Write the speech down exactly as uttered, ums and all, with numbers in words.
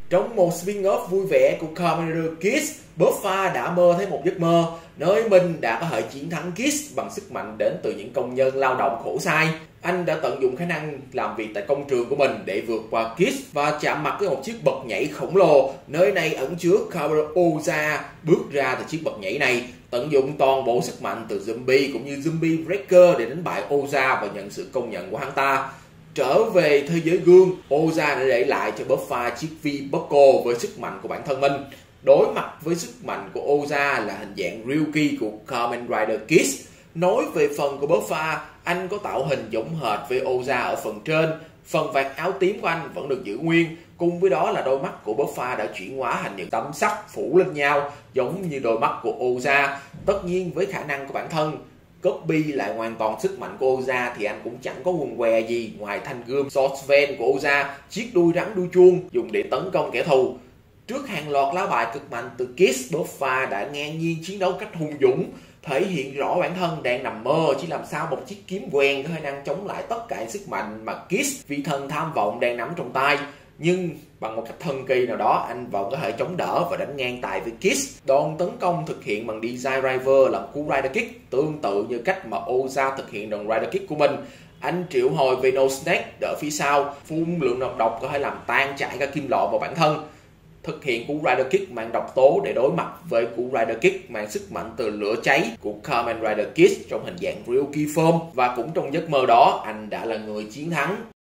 Trong một spin-off vui vẻ của Kamen Rider Kids, Buffa đã mơ thấy một giấc mơ nơi mình đã có thể chiến thắng Kids bằng sức mạnh đến từ những công nhân lao động khổ sai. Anh đã tận dụng khả năng làm việc tại công trường của mình để vượt qua Kids và chạm mặt với một chiếc bậc nhảy khổng lồ. Nơi này ẩn chứa Kamen Oza bước ra từ chiếc bậc nhảy này, tận dụng toàn bộ sức mạnh từ zombie cũng như zombie breaker để đánh bại Oza và nhận sự công nhận của hắn ta. Trở về thế giới gương, Oza đã để lại cho Buffa chiếc V-Buckle với sức mạnh của bản thân mình. Đối mặt với sức mạnh của Oza là hình dạng Ryuki của Kamen Rider Kids. Nói về phần của Buffa, anh có tạo hình giống hệt với Oza ở phần trên. Phần vạt áo tím của anh vẫn được giữ nguyên. Cùng với đó là đôi mắt của Buffa đã chuyển hóa thành những tấm sắt phủ lên nhau, giống như đôi mắt của Oza. Tất nhiên với khả năng của bản thân copy lại hoàn toàn sức mạnh của Oza thì anh cũng chẳng có quần què gì ngoài thanh gươm Swordsman của Oza, chiếc đuôi rắn đuôi chuông dùng để tấn công kẻ thù. Trước hàng loạt lá bài cực mạnh từ Kids, Buffa đã ngang nhiên chiến đấu cách hùng dũng, thể hiện rõ bản thân đang nằm mơ chỉ làm sao một chiếc kiếm quen có khả năng chống lại tất cả sức mạnh mà Kids vị thần tham vọng đang nắm trong tay. Nhưng bằng một cách thần kỳ nào đó, anh vẫn có thể chống đỡ và đánh ngang tài với Kids. Đòn tấn công thực hiện bằng Desire Driver làm cú Rider Kick tương tự như cách mà Oza thực hiện đòn Rider Kick của mình. Anh triệu hồi Venom Snake đỡ phía sau, phun lượng nọc độc có thể làm tan chảy cả kim loại vào bản thân. Thực hiện cú Rider Kick mang độc tố để đối mặt với cú Rider Kick mang sức mạnh từ lửa cháy của Kamen Rider Kids trong hình dạng Ryuki Form. Và cũng trong giấc mơ đó, anh đã là người chiến thắng.